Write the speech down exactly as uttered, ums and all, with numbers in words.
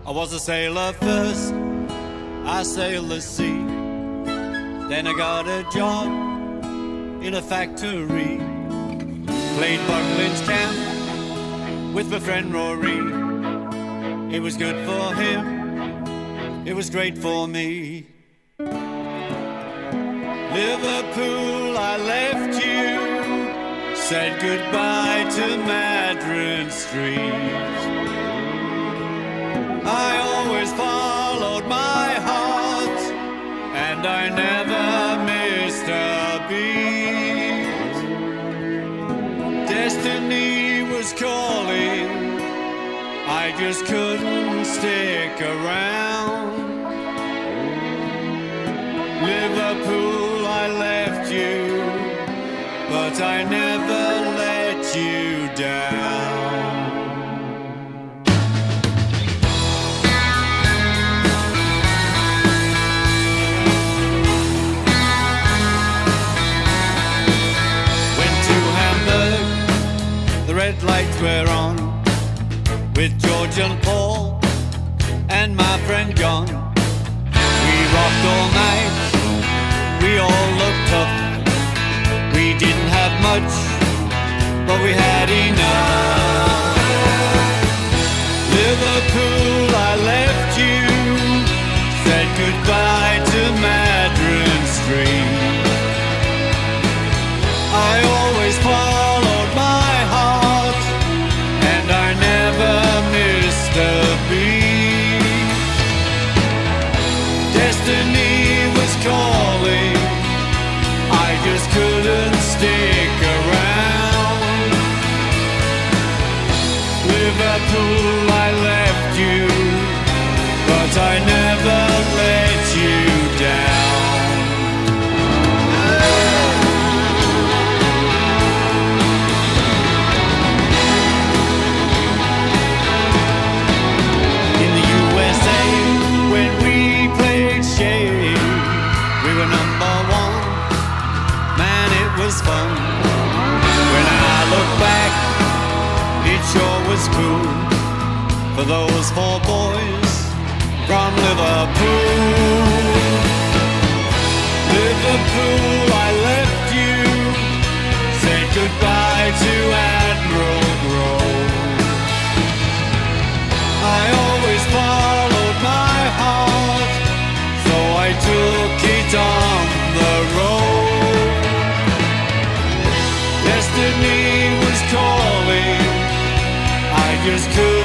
I was a sailor first, I sailed the sea. Then I got a job in a factory. Played Buckland's camp with my friend Rory. It was good for him, it was great for me. Liverpool, I left you, said goodbye to Madron Street. I always followed my heart, and I never missed a beat. Destiny was calling, I just couldn't stick around. Liverpool, I left you, but I never let you down. The red lights were on, with George and Paul and my friend John. We rocked all night, we all looked tough. We didn't have much, but we had enough. Liverpool, I left you, said goodbye to Madron Street. I always followed my heart, and I never missed a beat. Destiny was calling, I just couldn't stick around. Liverpool, I left you, but I never let you down. Fun. When I look back, it sure was cool for those four boys from Liverpool. Liverpool, I left you, said goodbye to Admiral Grove. I always followed my heart, so I took it on the road. Destiny was calling, I just couldn't